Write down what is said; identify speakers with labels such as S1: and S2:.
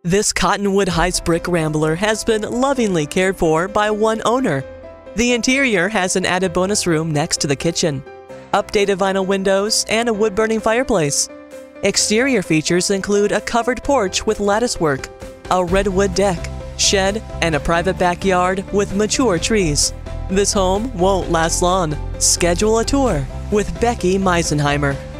S1: This Cottonwood Heights brick rambler has been lovingly cared for by one owner. The interior has an added bonus room next to the kitchen, updated vinyl windows, and a wood-burning fireplace. Exterior features include a covered porch with latticework, a redwood deck, shed, and a private backyard with mature trees. This home won't last long. Schedule a tour with Beckie Meisenheimer.